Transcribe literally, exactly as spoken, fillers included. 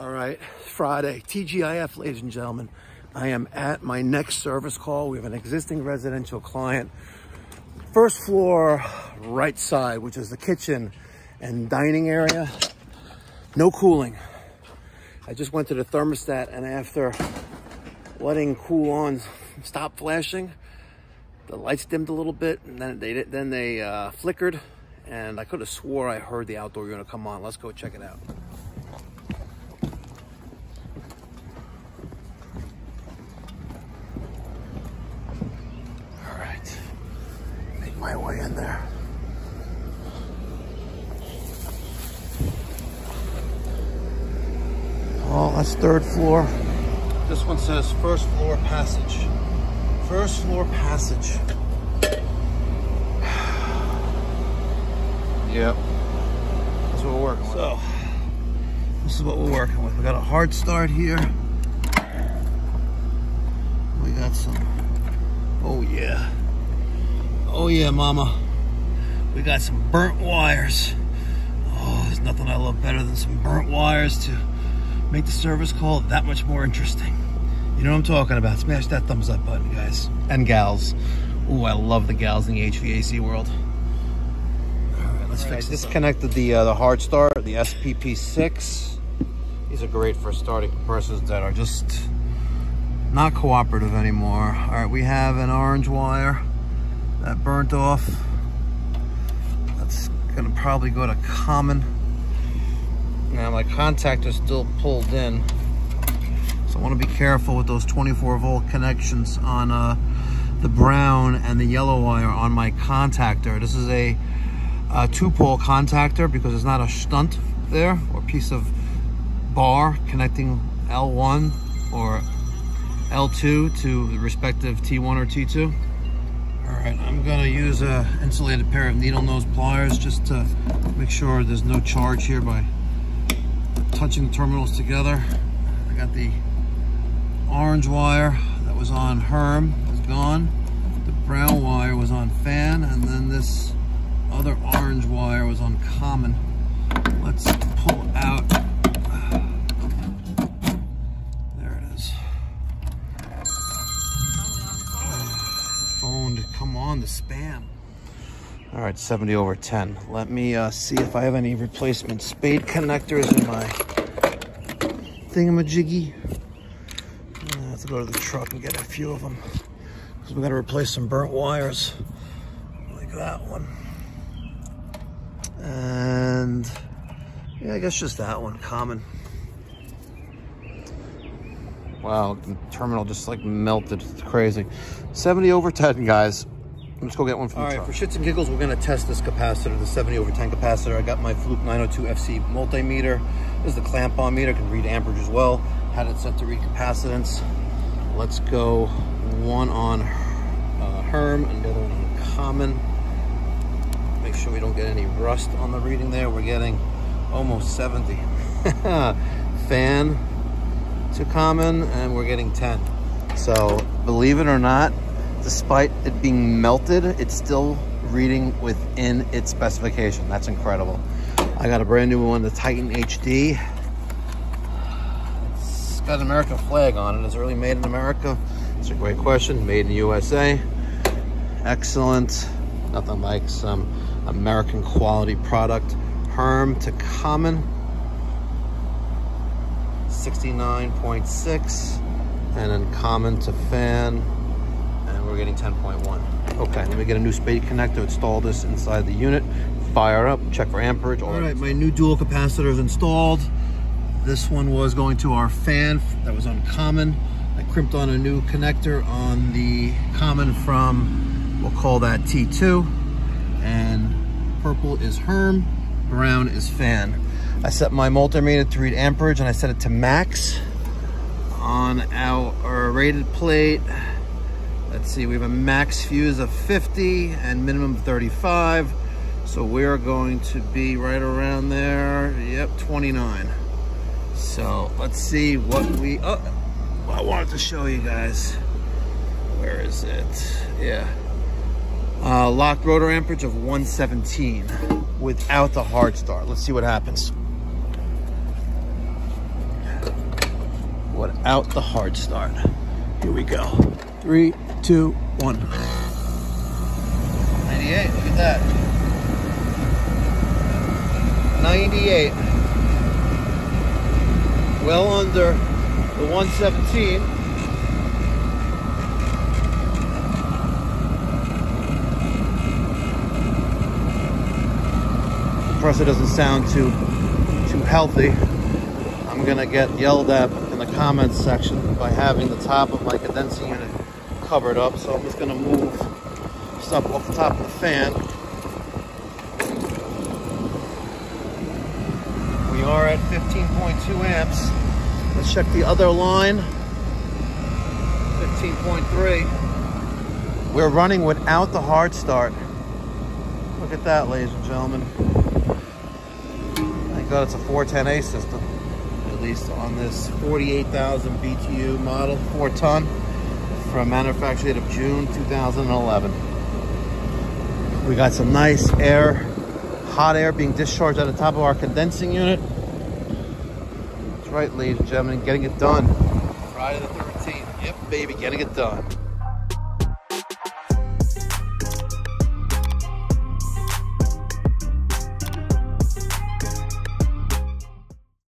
All right, Friday, T G I F, ladies and gentlemen. I am at my next service call. We have an existing residential client. First floor, right side, which is the kitchen and dining area. No cooling. I just went to the thermostat, and after letting cool on stop flashing, the lights dimmed a little bit, and then they then they uh, flickered, and I could have swore I heard the outdoor unit come on. Let's go check it out. All right, make my way in there. Oh, that's third floor. This one says first floor passage. First floor passage. Yep. That's what we're working with. So, this is what we're working with. We got a hard start here. We got some, oh yeah. Oh yeah, mama. We got some burnt wires. Oh, there's nothing I love better than some burnt wires to make the service call that much more interesting. You know what I'm talking about. Smash that thumbs up button, guys. And gals. Ooh, I love the gals in the H V A C world. All right, let's All fix right, this. Disconnected the uh, the hard start, the S P P six. These are great for starting compressors that are just not cooperative anymore. All right, we have an orange wire that burnt off. That's gonna probably go to common. Now my contactor's still pulled in, so I want to be careful with those twenty-four volt connections on uh, the brown and the yellow wire on my contactor. This is a, a two-pole contactor because it's not a shunt there or piece of bar connecting L one or L two to the respective T one or T two. All right, I'm gonna use a insulated pair of needle nose pliers just to make sure there's no charge here by touching the terminals together. I got the orange wire that was on Herm, is gone. The brown wire was on fan, and then this other orange wire was on common. Let's pull out. There it is. The phone to come on, the spam. All right, seventy over ten. Let me uh, see if I have any replacement spade connectors in my thingamajiggy. I have to go to the truck and get a few of them because we got to replace some burnt wires like that one. And yeah, I guess just that one, common. Wow, the terminal just like melted. It's crazy. seventy over ten, guys. Let's go get one from the truck. All right, for shits and giggles, we're gonna test this capacitor, the seventy over ten capacitor. I got my Fluke nine oh two F C multimeter. This is the clamp on meter, can read amperage as well. Had it set to read capacitance. Let's go one on uh, Herm and the other one on common. Make sure we don't get any rust on the reading there. We're getting almost seventy. Fan to common, and we're getting ten. So believe it or not, despite it being melted, it's still reading within its specification. That's incredible. I got a brand new one, the Titan H D. It's got an American flag on it. Is it really made in America? It's a great question. Made in the U S A. Excellent. Nothing like some American quality product. Herm to common. sixty-nine point six. And then common to fan. We're getting ten point one. Okay, let me get a new spade connector, install this inside the unit, fire up, check for amperage. All right, my new dual capacitor is installed. This one was going to our fan that was on common. I crimped on a new connector on the common from, we'll call that T two. And purple is Herm, brown is fan. I set my multimeter to read amperage and I set it to max on our, our rated plate. Let's see, we have a max fuse of fifty and minimum thirty-five. So we're going to be right around there. Yep, twenty-nine. So let's see what we, oh, I wanted to show you guys. Where is it? Yeah. Uh, locked rotor amperage of one seventeen without the hard start. Let's see what happens. without the hard start. Here we go. Three, two, one. ninety-eight, look at that. ninety-eight. Well under the one seventeen. Compressor doesn't sound too too healthy. I'm gonna get yelled at in the comments section by having the top of my condensing unit covered up, so I'm just gonna move stuff off the top of the fan. We are at fifteen point two amps. Let's check the other line. fifteen point three. We're running without the hard start. Look at that, ladies and gentlemen. Thank God it's a four ten A system, at least on this forty-eight thousand B T U model, four ton, from manufacture date of June two thousand eleven. We got some nice air, hot air being discharged at the top of our condensing unit. That's right, ladies and gentlemen, getting it done. Friday the thirteenth. Yep, baby, getting it done.